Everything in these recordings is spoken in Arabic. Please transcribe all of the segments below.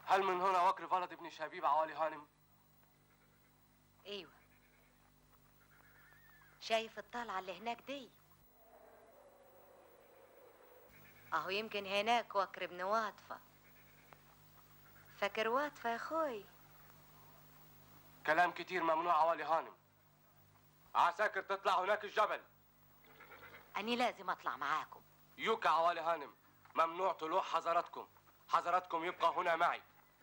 هل من هنا وكر ولد ابن شبيب عوالي هانم؟ ايوه. شايف الطلعة اللي هناك دي؟ اهو يمكن هناك وكر ابن واطفة. فاكر واطفة يا اخوي؟ كلام كتير ممنوع عوالي هانم. عساكر تطلع هناك الجبل. اني لازم اطلع معاكم. يوكا عوالي هانم، ممنوع طلوع حضراتكم. حضراتكم يبقى هنا معي.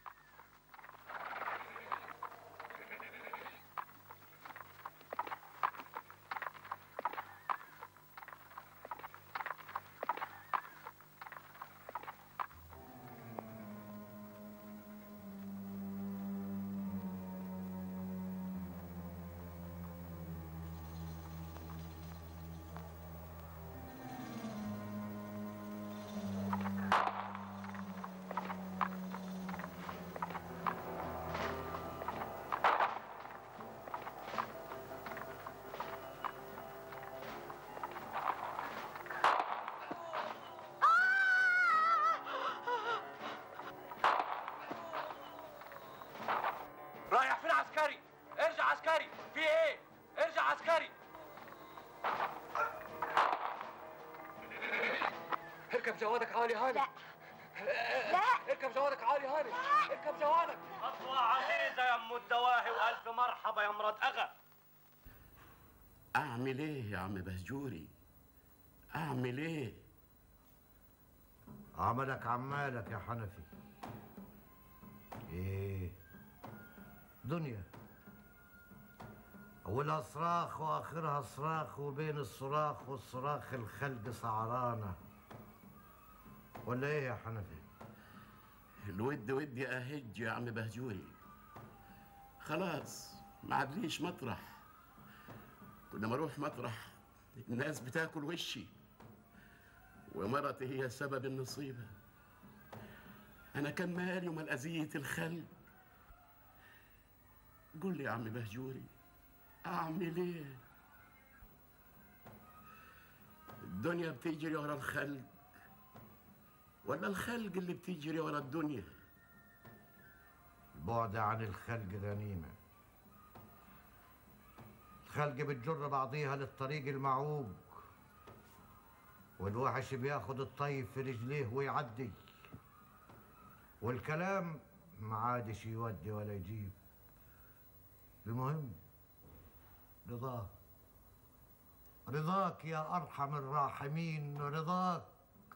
رايح فين عسكري؟ ارجع عسكري، في ايه؟ ارجع عسكري. اركب جوادك عالي هاني. لا لا، اركب جوادك عالي هاني. اركب جوادك. خطوة عزيزة يا ام الدواهي، والف مرحبا يا مراد اغا. اعمل ايه يا عم بهجوري؟ اعمل ايه؟ عملك عمالك يا حنفي. ايه دنيا اولها صراخ واخرها صراخ، وبين الصراخ والصراخ الخلق سعرانه، ولا ايه يا حنفي؟ الود ودي اهج يا عم بهجوري. خلاص ما عادليش مطرح. كل ما اروح مطرح الناس بتاكل وشي، ومرتي هي سبب النصيبه. انا كان مالي ومال اذيه الخلق. قول لي يا عم بهجوري اعمل ايه؟ الدنيا بتجري ورا الخلق ولا الخلق اللي بتجري ورا الدنيا؟ البعد عن الخلق غنيمه. الخلق بتجر بعضيها للطريق المعوج، والوحش بياخد الطيب في رجليه ويعدي، والكلام ما عادش يودي ولا يجيب. المهم رضاك، رضاك يا أرحم الراحمين، رضاك.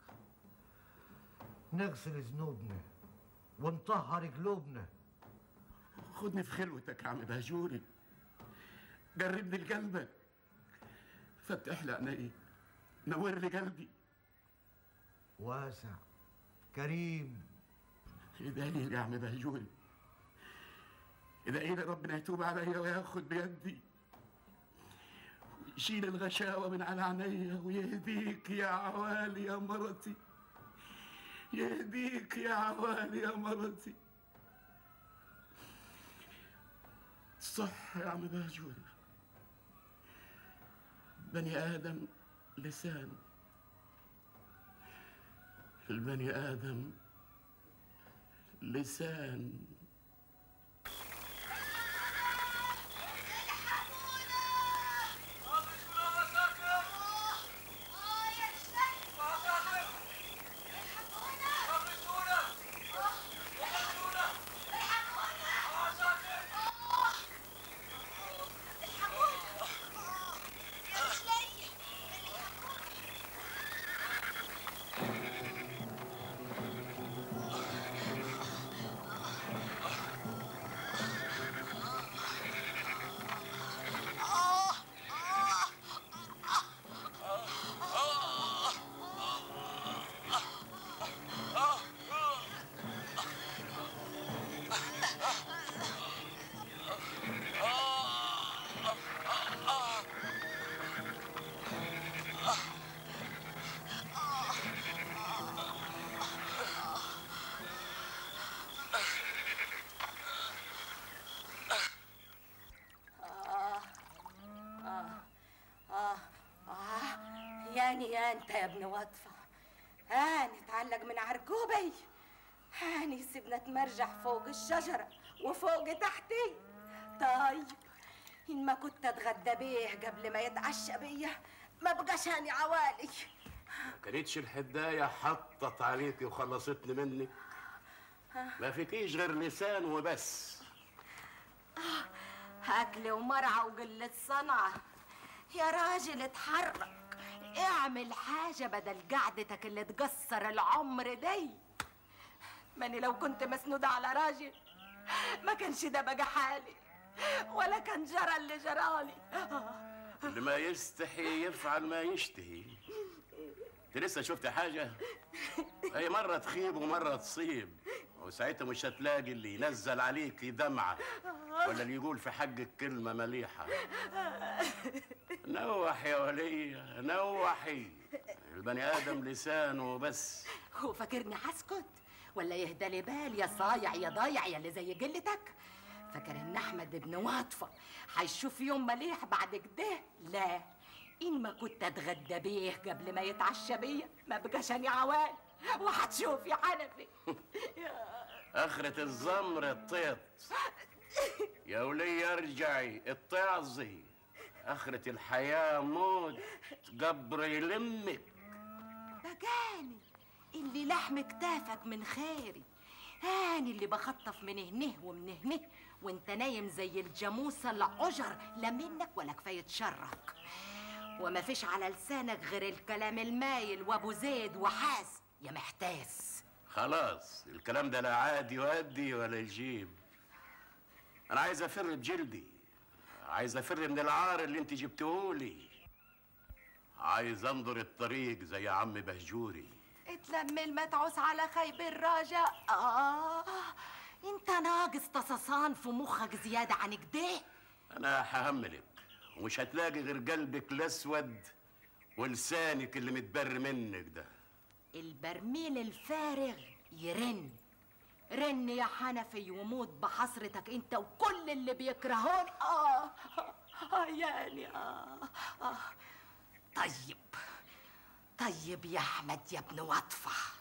نغسل ذنوبنا ونطهر قلوبنا. خدني في خلوتك يا عم بهجوري، قربني لقلبك، فتح لي عيني، نور لي قلبي. واسع كريم. ادعي لي يا عم بهجوري، ادعي لي ربنا يتوب عليا وياخد بيدي ويشيل الغشاوه من على عينيا، ويهديك يا عوالي يا مرتي، يهديك يا عوالي يا مرتي. صح يا عم بهجوري، بني آدم لسان، البني آدم لسان. يا انت يا ابن وطفة، نتعلق من عرقوبي. هاني سيبنا تمرجح فوق الشجرة وفوق تحتي. طيب إن ما كنت أتغدى بيه قبل ما يتعشى بيا ما بقاش هاني عوالي. ما كانتش الحداية حطت عليكي وخلصتني منك؟ ما فيكيش غير لسان وبس. أكل ومرعى وقلة صنعة. يا راجل اتحرك، اعمل حاجة بدل قعدتك اللي تقصر العمر دي. ماني لو كنت مسنودة على راجل ما كانش ده بقى حالي، ولا كان جرى اللي جرالي. اللي ما يستحي يفعل ما يشتهي. انت لسه شفت حاجة؟ هي مرة تخيب ومرة تصيب، وساعتها مش هتلاقي اللي ينزل عليك دمعة ولا اللي يقول في حقك كلمة مليحة. نوح يا ولية نوحي، البني آدم لسانه بس. هو فاكرني هسكت ولا يهدى لي بال يا صايع يا ضايع يا اللي زي قلتك؟ فاكر ان احمد ابن واطفة هيشوف يوم مليح بعد كده؟ لا، ان ما كنت اتغدى بيه قبل ما يتعشى بيا ما بقاش اني عوال. وهتشوف يا حنفي. آخرة الزمر الطيط يا ولية ارجعي اتعظي. آخرة الحياة موت، قبر يلمك. بقاني اللي لحم كتافك من خيري، هاني اللي بخطف من هنه ومن هنه وانت نايم زي الجاموسة العجر، لا منك ولا كفاية شرك. وما فيش على لسانك غير الكلام المايل وابو زيد وحاس يا محتاس. خلاص الكلام ده لا عاد يؤدي ولا يجيب. انا عايز افر بجلدي، عايز افر من العار اللي انت جبتهولي، عايز انظر الطريق زي عم بهجوري. اتلم المتعوس على خيب الرجاء. انت ناقص تصصان في مخك زيادة عن كده. انا ههملك ومش هتلاقي غير قلبك الاسود ولسانك اللي متبر منك ده. البرميل الفارغ يرن رن يا حنفي وموت بحسرتك انت وكل اللي بيكرهون. يعني طيب يا احمد يا ابن وطفة،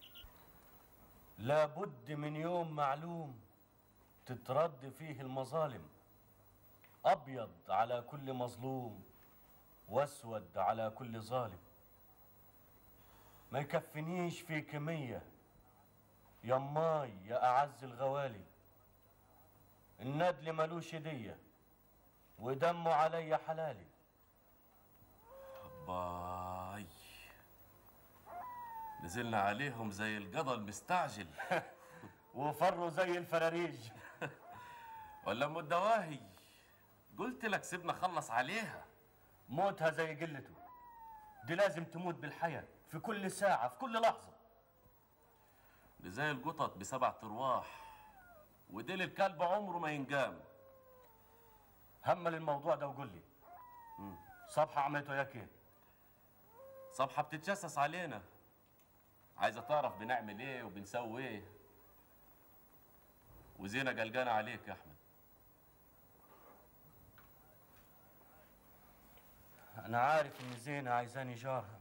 لابد من يوم معلوم تترد فيه المظالم، أبيض على كل مظلوم وأسود على كل ظالم. ما يكفنيش في كمية يماي يا أعز الغوالي، الندل ملوش دية ودمه علي حلالي. باي نزلنا عليهم زي القضا المستعجل. وفروا زي الفراريج. ولا ام الدواهي قلت لك سيبنا خلص عليها. موتها زي قلته، دي لازم تموت بالحياة في كل ساعة في كل لحظة. دي زي القطط ب7 أرواح، وديل الكلب عمره ما ينقام. همل الموضوع ده وقول لي صبحة عملته وياك ايه؟ صبحة بتتجسس علينا، عايزة تعرف بنعمل ايه وبنسوي ايه، وزينة قلقانة عليك يا أحمد. أنا عارف إن زينة عايزاني جارها،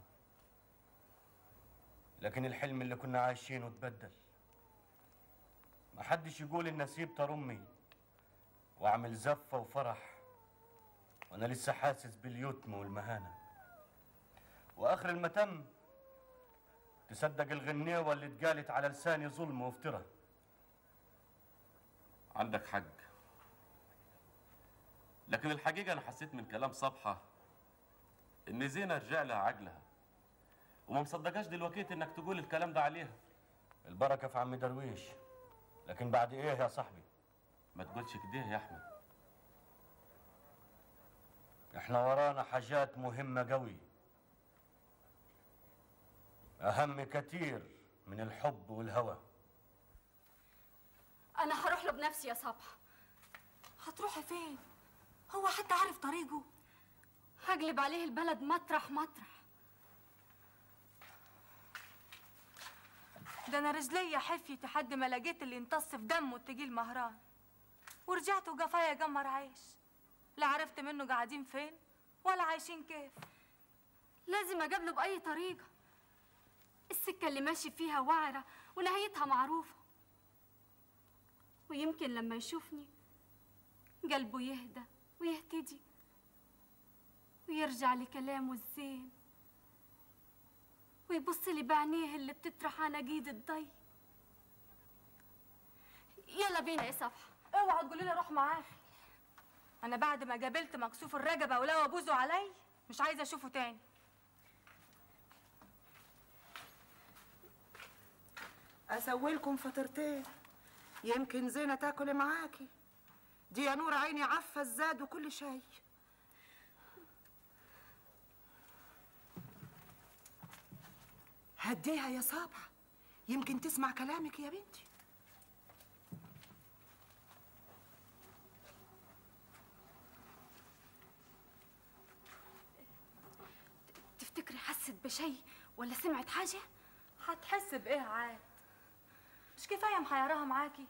لكن الحلم اللي كنا عايشينه اتبدل. ما حدش يقول إن سيبت أمي وأعمل زفة وفرح وأنا لسه حاسس باليتم والمهانة. وآخر المتم تصدق الغنيوة اللي اتقالت على لساني ظلم وافتراء. عندك حق، لكن الحقيقة أنا حسيت من كلام صبحة إن زينة رجع لها عقلها، وما مصدقاش دلوقتي إنك تقول الكلام ده عليها. البركة في عم درويش، لكن بعد إيه يا صاحبي؟ ما تقولش كده يا أحمد. إحنا ورانا حاجات مهمة قوي، أهم كتير من الحب والهوى. أنا هروح له بنفسي يا صبحة. هتروحي فين؟ هو حتى عارف طريقه؟ هقلب عليه البلد مطرح مطرح. ده انا رجلي حفيت لحد ما لقيت اللي يمتص في دمه التقيل مهران، ورجعت وقفايا قمر عيش، لا عرفت منه قاعدين فين ولا عايشين كيف. لازم أقابله بأي طريقة. السكة اللي ماشي فيها وعرة ونهايتها معروفة، ويمكن لما يشوفني قلبه يهدى ويهتدي ويرجع لكلامه الزين ويبص لي بعينيه اللي بتطرح عناقيد الضي. يلا بينا يا صبحة. اوعى تقولي لي روح معاكي. انا بعد ما قابلت مكسوف الرقبه ولو بوزه علي مش عايزه اشوفه تاني. اسوي لكم فطرتين يمكن زينه تاكل معاكي. دي يا نور عيني عفه الزاد وكل شيء. هديها يا صبحة يمكن تسمع كلامك يا بنتي. تفتكري حست بشيء ولا سمعت حاجة؟ هتحس بايه عاد؟ مش كفايه محيراها معاكي؟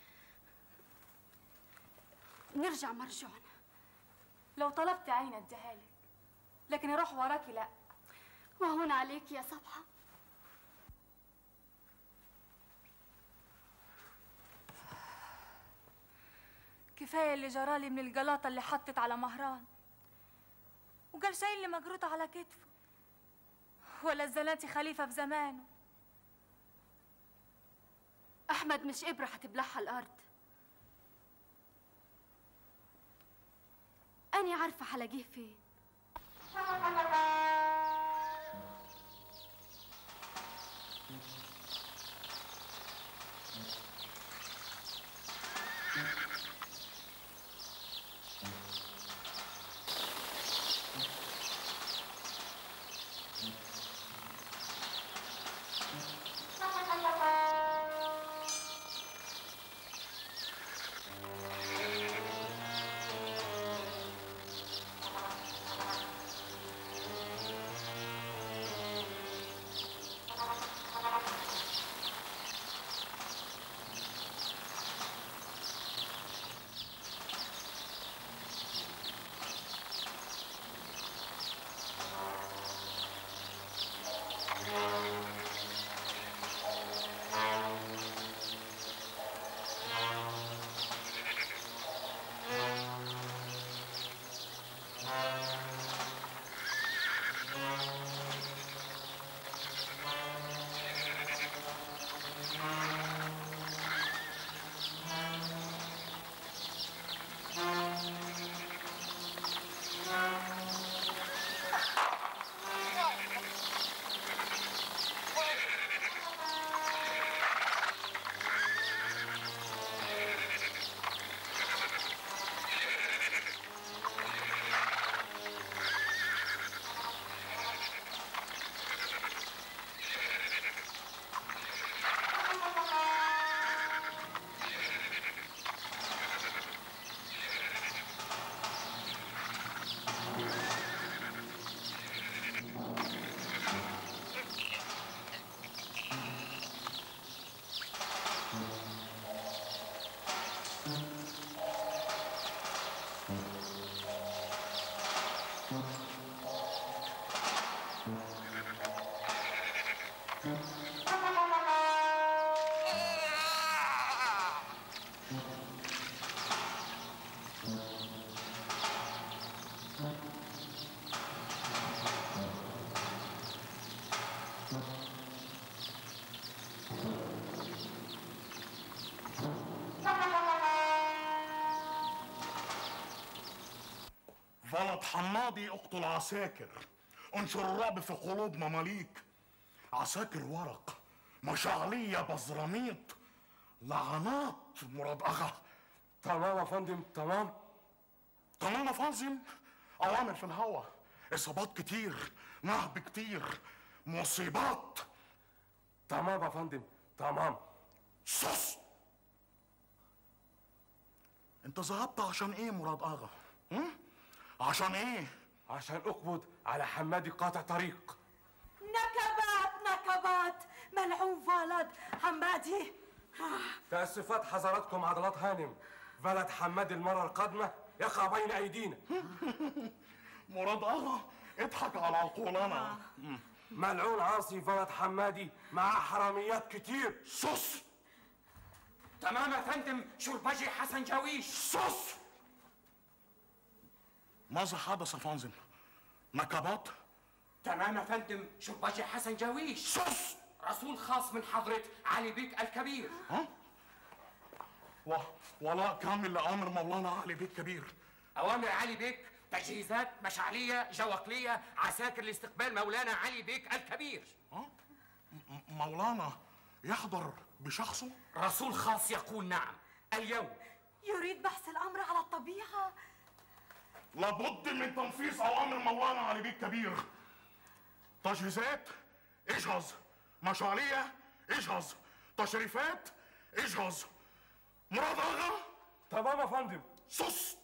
نرجع مرجعنا. لو طلبتي عين اديها لك، لكن اروح وراكي لا. وهون عليك يا صبحة. كفايه اللي جرالي من الجلاطه اللي حطت على مهران، وقال شايل اللي مجروطه على كتفه، ولا الزناتي خليفه في زمانه. أحمد مش إبرة هتبلعها الأرض. أنا عارفة هلاقيه فين. غلط حماضي اقتل عساكر، انشر الرعب في قلوب مماليك. عساكر ورق، مشاعلية بزراميط، لعنات مراد اغا. تمام يا فندم، تمام. تمام يا فندم. اوامر في الهوا، اصابات كتير، نهب كتير، مصيبات. تمام يا فندم، تمام. صص. انت ذهبت عشان ايه مراد اغا؟ عشان ايه؟ عشان اقبض على حمادي قاطع طريق. نكبات ملعون ولد حمادي. تأسفات حضراتكم عضلات هانم، ولد حمادي المرة القادمة يقع بين أيدينا. مراد أغا اضحك على عقولنا. ملعون عاصي ولد حمادي معاه حراميات كتير. صص. تمام يا فندم شرباجي حسن جاويش. صص. ماذا حدث فانزم؟ نكبات؟ تمام يا فندم شرباجي حسن جاويش. صص. رسول خاص من حضرة علي بيك الكبير. ها؟ ولا كامل لأمر مولانا علي بيك كبير. أوامر علي بيك تجهيزات مشعلية جوقلية عساكر لاستقبال مولانا علي بيك الكبير. ها؟ مولانا يحضر بشخصه؟ رسول خاص يقول نعم اليوم. يريد بحث الأمر على الطبيعة. لابد من تنفيذ أوامر مولانا علي بيك كبير. تجهيزات اجهز، مشعلية اجهز، تشريفات اجهز. مراد آغا؟ تمام يا فندم. صص.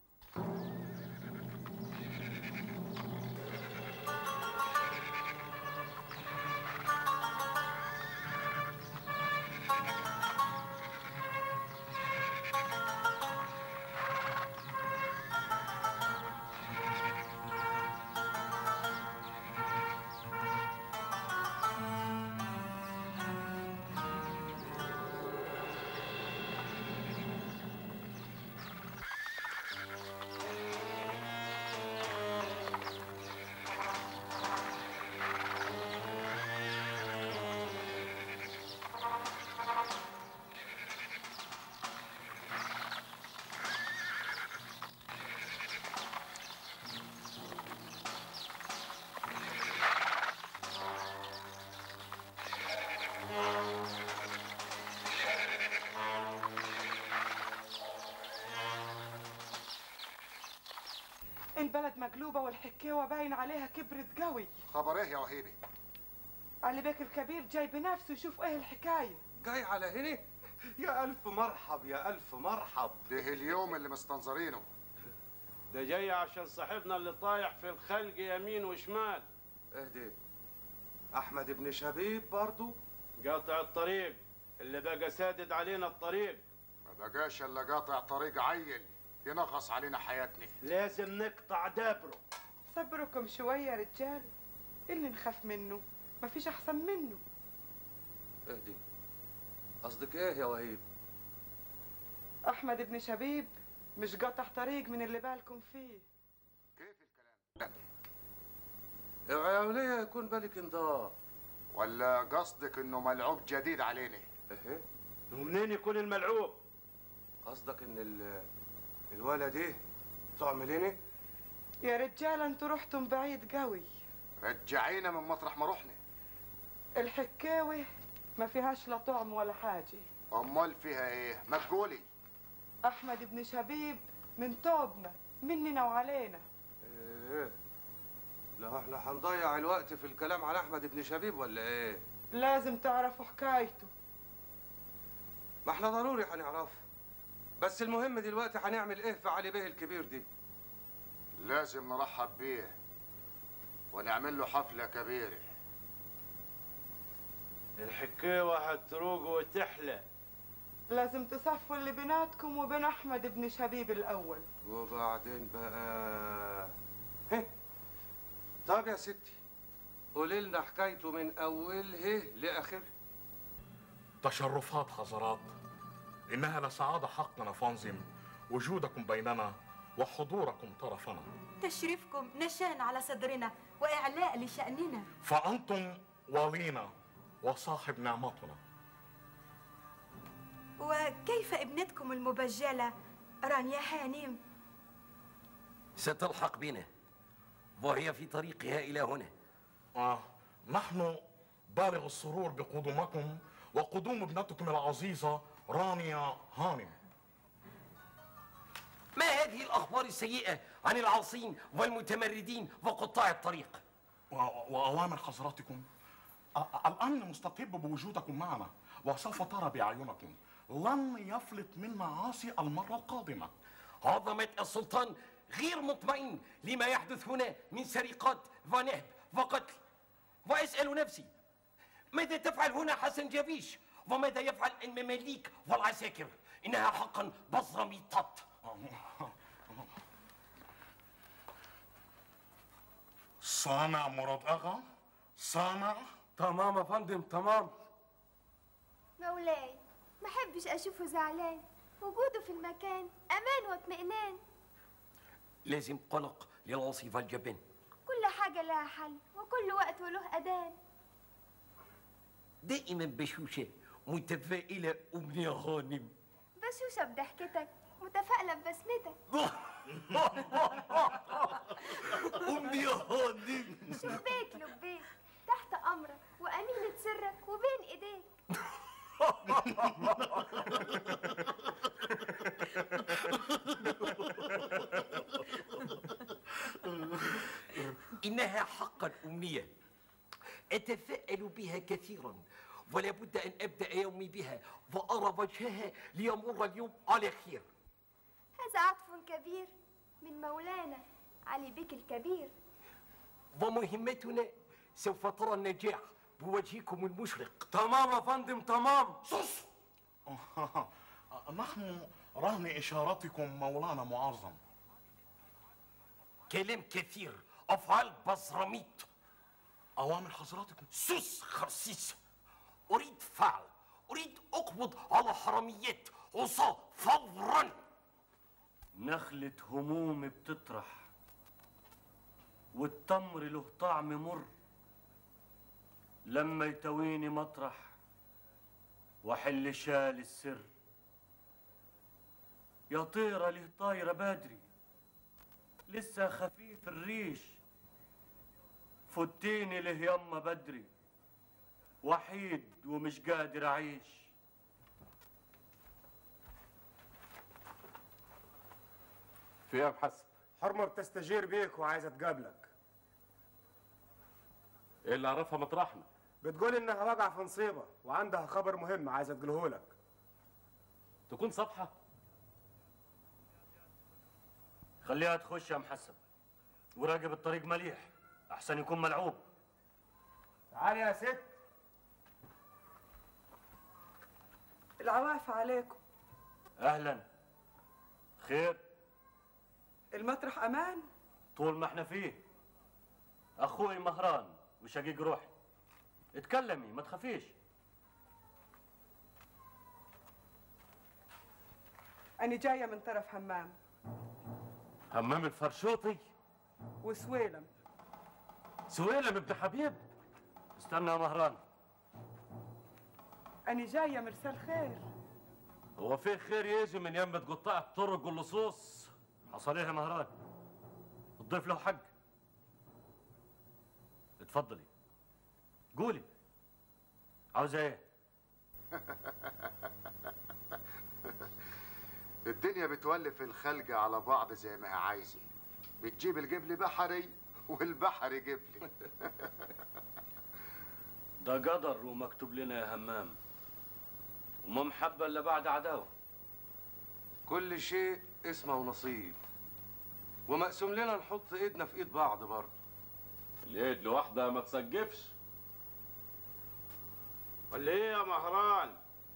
البلد مقلوبة والحكاوة باين عليها كبرت قوي. خبر ايه يا وهيبي؟ علي بيك الكبير جاي بنفسه يشوف ايه الحكاية. جاي على هنا؟ يا ألف مرحب يا ألف مرحب. ده اليوم اللي مستنظرينه. ده جاي عشان صاحبنا اللي طايح في الخلق يمين وشمال. اهدي أحمد ابن شبيب برضو؟ قاطع الطريق اللي بقى سادد علينا الطريق. ما بقاش الا قاطع طريق عيل ينغص علينا حياتنا. لازم نقطع دابره. صبركم شوية يا رجال، اللي نخاف منه مفيش أحسن منه. اهدي قصدك ايه يا وهيب؟ أحمد ابن شبيب مش قاطع طريق من اللي بالكم فيه. كيف الكلام؟ العيولية يكون بالك انضاء. ولا قصدك انه ملعوب جديد علينا؟ ايه؟ ومنين يكون الملعوب؟ قصدك ان الولد ايه؟ تعمليني؟ يا رجال انتوا رحتم بعيد قوي. رجعينا من مطرح ما رحنا. الحكاوة ما فيهاش لا طعم ولا حاجة. امال فيها ايه؟ ما تقولي. احمد ابن شبيب من توبنا مننا وعلينا. ايه؟ لا احنا هنضيع الوقت في الكلام عن احمد ابن شبيب ولا ايه؟ لازم تعرفوا حكايته. ما احنا ضروري هنعرفها. بس المهم دلوقتي هنعمل ايه في علي بيه الكبير دي؟ لازم نرحب بيه ونعمل له حفلة كبيرة. الحكاوة هتروق وتحلى. لازم تصفوا اللي بيناتكم وبين احمد ابن شبيب الاول. وبعدين بقى طب يا ستي قولي لنا حكايته من اولها لاخرها. تشرفات حضرات، إنها لسعادة حقنا فانزم وجودكم بيننا وحضوركم طرفنا. تشريفكم نشان على صدرنا وإعلاء لشأننا. فأنتم ولينا وصاحب نعمتنا. وكيف ابنتكم المبجلة رانيا حانم؟ ستلحق بنا وهي في طريقها إلى هنا. نحن بالغ السرور بقدومكم وقدوم ابنتكم العزيزة رانيا هانم. ما هذه الأخبار السيئة عن العاصين والمتمردين وقطاع الطريق؟ وأوامر حضراتكم، الأمن مستقب بوجودكم معنا وسوف ترى بأعينكم لن يفلت منا عاصي المرة القادمة. عظمة السلطان غير مطمئن لما يحدث هنا من سرقات ونهب وقتل. وأسأل نفسي ماذا تفعل هنا حسن جابيش وماذا يفعل المماليك والعساكر؟ إنها حقا بصرة ميطات. صانع مراد أغا سامع؟ تمام يا فندم تمام. مولاي ما حبش اشوفه زعلان، وجوده في المكان امان واطمئنان. لازم قلق للوصيفة الجبان. كل حاجة لها حل وكل وقت وله أذان. دائما بشوشة متفائلة أمنية غانم. بشوشة بضحكتك متفائلة ببسمتك. أمنية غانم. شباك لبيك تحت أمرك وأمينة سرك وبين إيديك. إنها حقا أمنية أتفائل بها كثيرا، ولا بد أن أبدأ يومي بها وأرى وجهها ليمر اليوم على خير. هذا عطف كبير من مولانا علي بيك الكبير. ومهمتنا سوف ترى النجاح بوجهكم المشرق. تمام يا فندم تمام. صص. نحن رهن إشارتكم مولانا معظم. كلام كثير، أفعال بزراميط. أوامر حضراتكم. سوس خرسيس. أريد فعل، أريد أقبض على حراميات عصاة فورا. نخلة هموم بتطرح والتمر له طعم مر، لما يتويني مطرح وحل شال السر. يا طيرة ليه طايرة بدري لسه خفيف الريش، فتيني له يما بدري وحيد ومش قادر أعيش. في ايه يا محسن؟ حرمة بتستجير بيك وعايزة تقابلك. ايه اللي عرفها مطرحنا؟ بتقول انها واقعة في نصيبة وعندها خبر مهم عايزة تقوله لك. تكون صبحة؟ خليها تخش يا محسن وراقب الطريق مليح احسن يكون ملعوب. تعالي يا ست. العواف عليكم. اهلا. خير؟ المطرح امان؟ طول ما احنا فيه. اخوي مهران وشقيق روحي. اتكلمي ما تخافيش. أنا جاية من طرف همام. همام الفرشوطي؟ وسويلم. سويلم ابن حبيب؟ استنى يا مهران. أنا جاية مرسال خير. هو في خير يجي من يمة قطاع الطرق واللصوص؟ حصل ايه يا مهران؟ الضيف له حق. اتفضلي قولي عاوزة ايه؟ الدنيا بتولف الخلق على بعض زي ما هي عايزه، بتجيب الجبل بحري والبحر جبلي. ده قدر ومكتوب لنا يا همام، وما محبة الا بعد عداوة. كل شيء اسمه ونصيب، ومقسوم لنا نحط ايدنا في ايد بعض برضه. اليد لوحدها ما تسقفش. ولا ايه يا مهران؟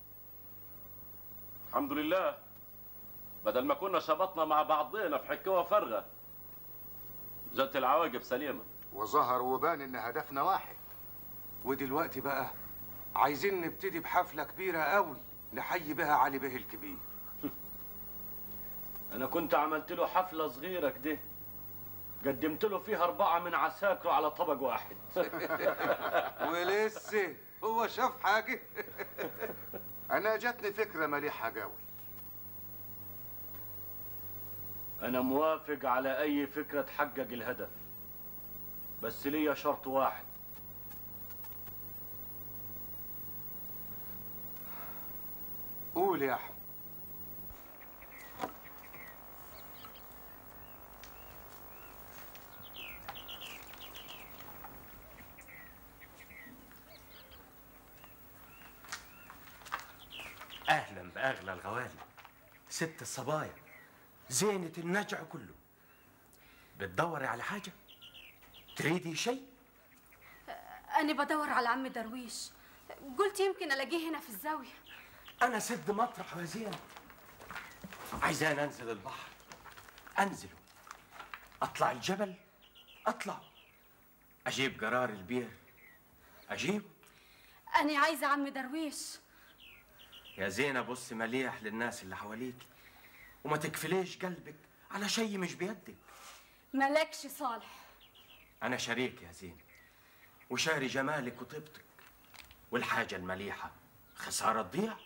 الحمد لله، بدل ما كنا شبطنا مع بعضنا في حكاوة فارغة جت العواقب سليمة. وظهر وبان ان هدفنا واحد. ودلوقتي بقى عايزين نبتدي بحفلة كبيرة قوي نحيي بها علي بيه الكبير. انا كنت عملت له حفلة صغيرة كده قدمت له فيها 4 من عساكره على طبق واحد. ولسه هو شاف حاجة؟ انا جاتني فكرة مليحة قوي. انا موافق على اي فكرة تحقق الهدف، بس ليا شرط واحد. قول يا احمد. اهلا باغلى الغوالي، ست الصبايا، زينة النجع كله. بتدوري على حاجة؟ تريدي شيء؟ أنا بدور على عم درويش، قلت يمكن ألاقيه هنا في الزاوية. أنا سد مطرح يا زينة. عايزان أنزل البحر، أنزله. أطلع الجبل، أطلع. أجيب قرار البير، اجيبه. أنا عايزة عم درويش. يا زينة بص مليح للناس اللي حواليك وما تكفليش قلبك على شيء مش بيدك. مالكش صالح. أنا شريك يا زينة وشاري جمالك وطيبتك، والحاجة المليحة خسارة تضيع.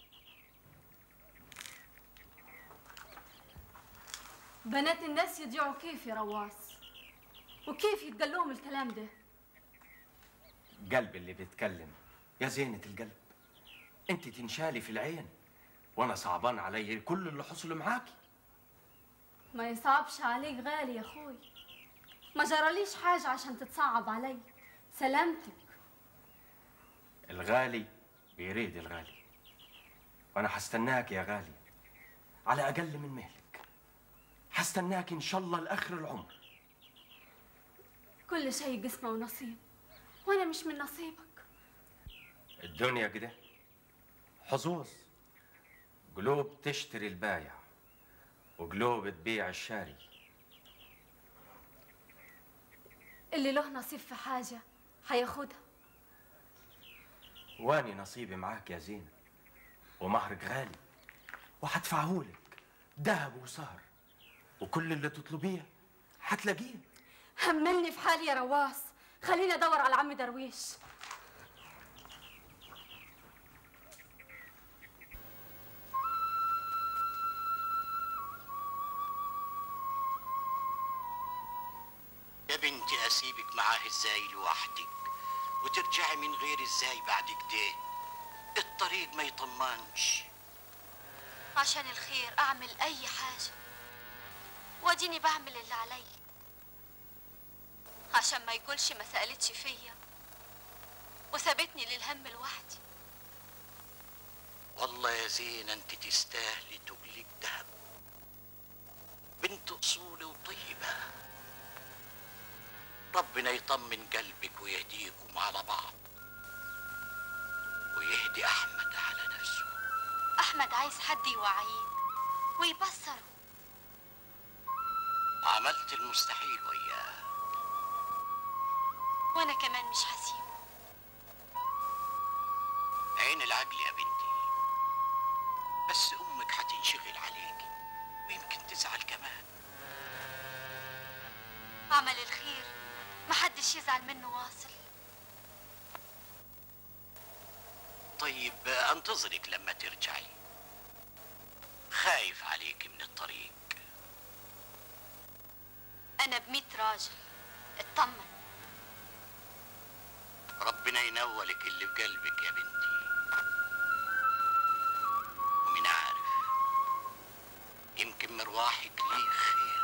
بنات الناس يضيعوا كيف يا رواس؟ وكيف يتقال لهم الكلام ده؟ قلب اللي بيتكلم يا زينة القلب. انت تنشالي في العين وانا صعبان علي كل اللي حصل معاكي. ما يصعبش عليك غالي يا اخوي، ما جراليش حاجة عشان تتصعب علي. سلامتك. الغالي بيريد الغالي، وانا هستناك يا غالي على اقل من مهلك. هستناك ان شاء الله لاخر العمر. كل شيء قسمة ونصيب، وانا مش من نصيبك. الدنيا كده حظوظ، قلوب تشتري البايع وقلوب تبيع الشاري. اللي له نصيب في حاجة هياخدها. واني نصيبي معاك يا زينة، ومهرك غالي وهدفعهولك ذهب وسهر، وكل اللي تطلبيه هتلاقيه. همني في حالي يا رواس، خليني ادور على عم درويش. يا بنتي اسيبك معاه ازاي لوحدك وترجعي من غير ازاي بعد كده؟ الطريق ما يطمنش. عشان الخير اعمل اي حاجة، واديني بعمل اللي علي عشان ما يقولش ما سألتش فيا وسابتني للهم لوحدي. والله يا زينة انت تستاهلي تقلك دهب، بنت اصول وطيبة. ربنا يطمن قلبك ويهديكم على بعض ويهدي احمد على نفسه. احمد عايز حد يوعيه ويبصره. عملت المستحيل وياه، وانا كمان مش هسيبه. عين العقل يا بنتي، بس امك هتنشغل عليكي ويمكن تزعل كمان. عمل الخير محدش يزعل منه واصل. طيب انتظرك لما ترجعي، خايف عليك من الطريق. انا ب100 راجل، اطمن. ربنا ينولك اللي في قلبك يا بنتي، ومين عارف يمكن مرواحك ليه خير.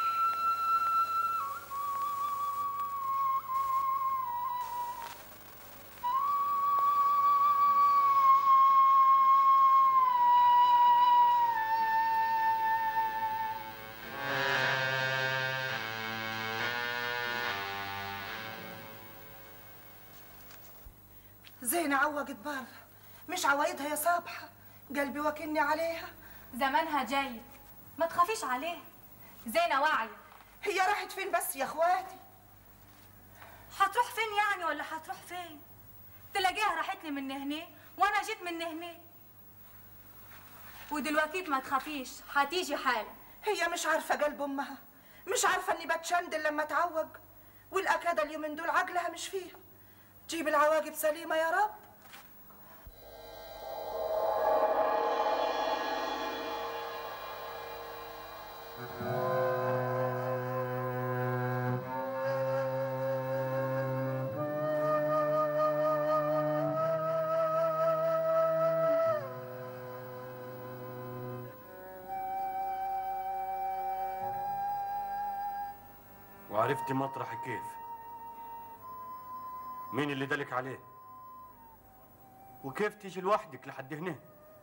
زينة عوجت بره، مش عوايدها يا صبحة، قلبي واكلني عليها. زمانها جاي، ما تخافيش عليها، زينة واعية. هي راحت فين بس يا اخواتي؟ هتروح فين يعني ولا هتروح فين؟ تلاقيها راحت لي من هنا وانا جيت من هنا. ودلوقتي ما تخافيش، هتيجي حالا. هي مش عارفة قلب امها، مش عارفة اني بتشندل لما اتعوج، والاكادة اليومين دول عقلها مش فيها. جيب العواقب سليمة يا رب. وعرفتي مطرحي كيف؟ مين اللي دلك عليه؟ وكيف تيجي لوحدك لحد هنا؟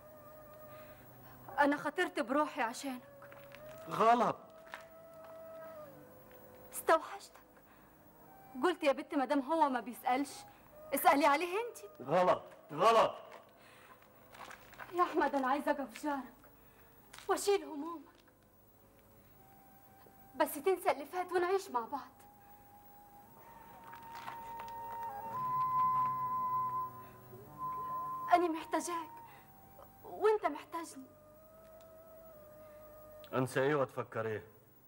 انا خاطرت بروحي عشانك. غلط. استوحشتك، قلت يا بنت مادام هو ما بيسألش اسألي عليه انت. غلط غلط. يا احمد انا عايزه اقف جارك واشيل همومك، بس تنسى اللي فات ونعيش مع بعض. أنا محتاجاك وأنت محتاجني. انسى ايه وتفكر ايه؟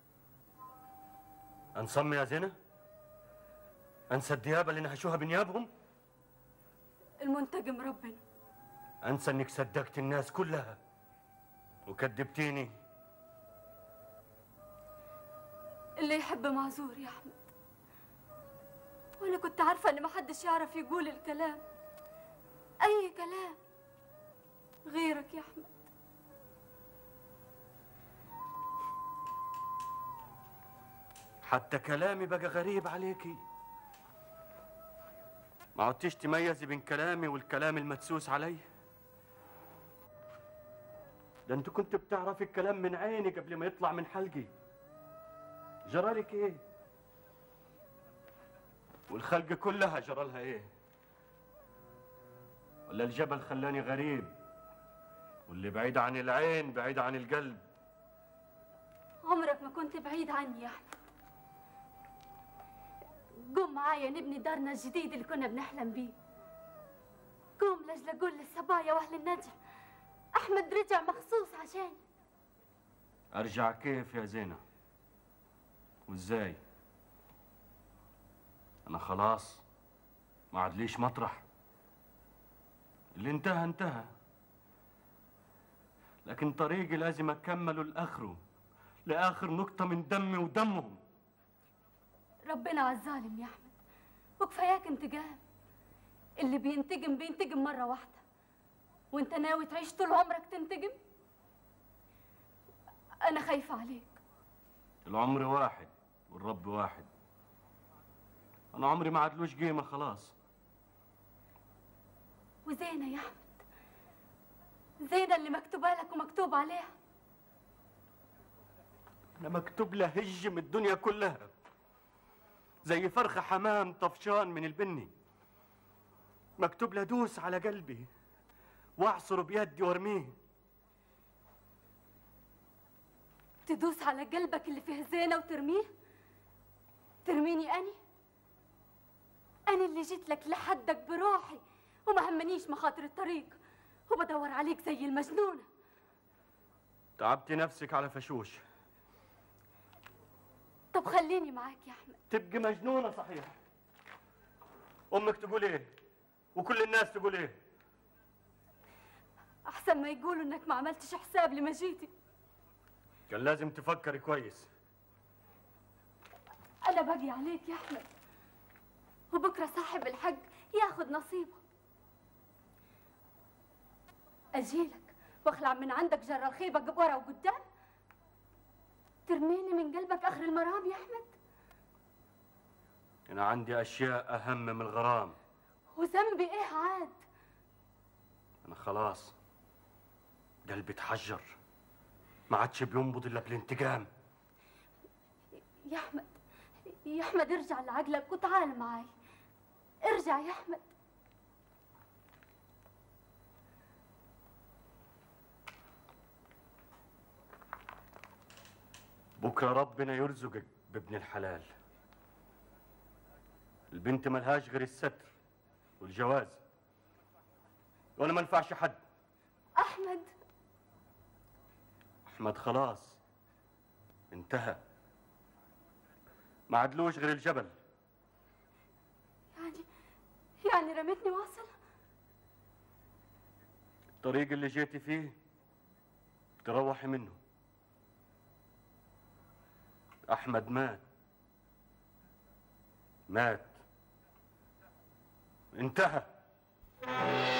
انصم يا زينة؟ انسى الديابة اللي نهشوها بنيابهم؟ المنتجم ربنا. انسى انك صدقت الناس كلها وكذبتيني؟ اللي يحب معذور يا أحمد، وأنا كنت عارفة إن محدش يعرف يقول الكلام، أي كلام، غيرك يا أحمد. حتى كلامي بقى غريب عليكي، ما عدتيش تميزي بين كلامي والكلام المدسوس علي. ده انت كنت بتعرفي الكلام من عيني قبل ما يطلع من حلقي. جرالك ايه؟ والخلق كلها جرالها ايه؟ ولا الجبل خلاني غريب، واللي بعيد عن العين بعيد عن القلب؟ عمرك ما كنت بعيد عني يا أحمد. قوم معايا نبني دارنا الجديد اللي كنا بنحلم بيه. قوم لاجل اقول للصبايا واهل النجع احمد رجع مخصوص عشان. ارجع كيف يا زينة؟ وازاي؟ انا خلاص ما عادليش مطرح، اللي انتهى انتهى، لكن طريقي لازم اكمله لاخره، لاخر نقطة من دمي ودمهم. ربنا عالظالم يا احمد، وكفاياك انتقام. اللي بينتقم بينتقم مرة واحدة، وانت ناوي تعيش طول عمرك تنتقم؟ انا خايفة عليك. العمر واحد والرب واحد، انا عمري ما عادلوش قيمة خلاص. وزينة يا احمد، زينة اللي مكتوبة لك ومكتوب عليها. انا مكتوب له هج من الدنيا كلها، زي فرخة حمام طفشان من البني. مكتوب له دوس على قلبي واعصره بيدي وارميه. تدوس على قلبك اللي فيه زينة وترميه؟ ترميني أنا اللي جيت لك لحدك بروحي وما همنيش مخاطر الطريق، وبدور عليك زي المجنونة. تعبتي نفسك على فشوش. طب خليني معاك يا أحمد. تبقي مجنونة صحيح. أمك تقول إيه؟ وكل الناس تقول إيه؟ أحسن ما يقولوا إنك ما عملتش حساب لما جيتي. كان لازم تفكري كويس. أنا باقي عليك يا أحمد، وبكرة صاحب الحق ياخد نصيبه. أجيلك واخلع من عندك جر الخيبة ورا وقدام؟ ترميني من قلبك آخر المرام يا أحمد؟ أنا عندي أشياء أهم من الغرام. وذنبي إيه عاد؟ أنا خلاص قلبي اتحجر، ما عادش بينبض إلا بالانتقام. يا أحمد، يا أحمد ارجع لعقلك وتعال معاي. ارجع يا أحمد. بكرة ربنا يرزقك بابن الحلال. البنت ملهاش غير الستر والجواز، وأنا ما انفعش حد. أحمد خلاص انتهى، ما عدلوش غير الجبل. يعني رميتني واصل؟ الطريق اللي جيتي فيه تروحي منه. أحمد مات انتهى.